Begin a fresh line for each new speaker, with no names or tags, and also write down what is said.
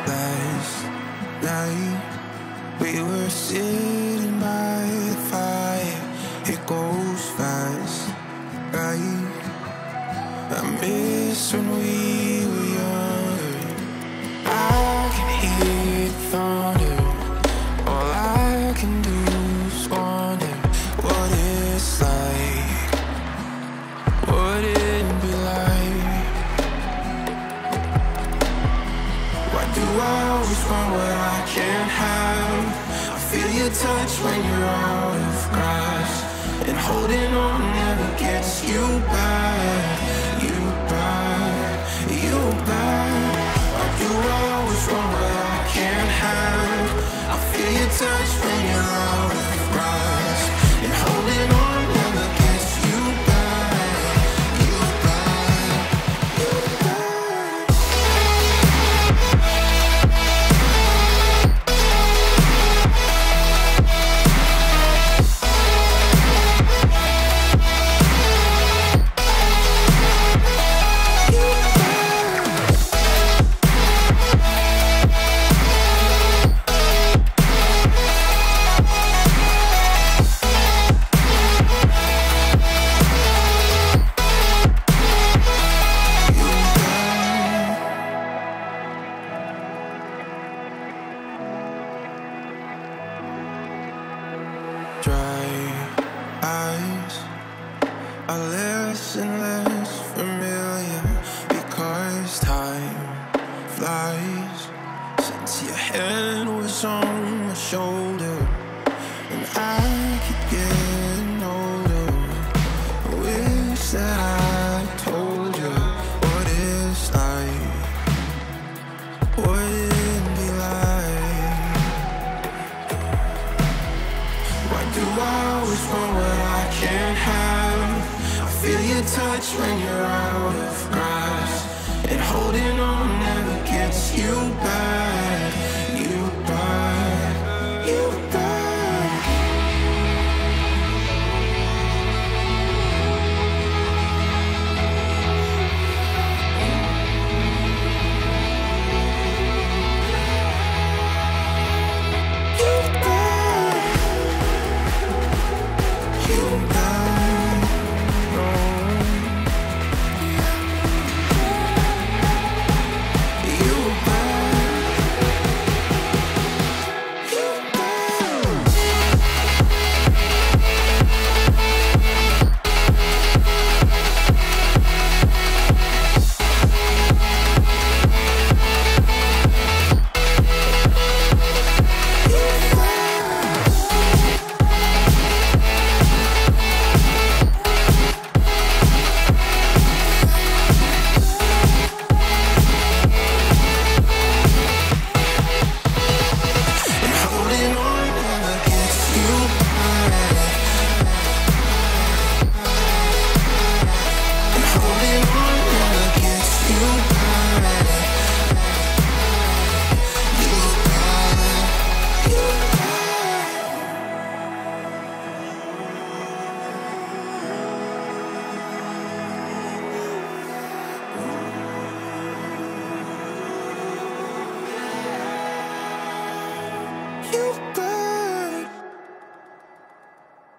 Last night we were sitting by the fire. It goes fast, right? I miss when we were young. I can hear thunder. All I can do is wonder what it's like. What it'd be like. Why do I always want what I can't have? I feel your touch when you're out of grass, and holding on never gets you back. You back, you back. Why do I always want what I can't have? I feel your touch when you're out of grass, and holding on never gets you back. You back, you back. Dry eyes are less and less familiar, because time flies since your hand was on my shoulder, and I keep getting older. I wish that I told you what it's like, what it'd be like. Why do I always want what I can't have? I feel your touch when you're out of grass, and holding on never gets you back.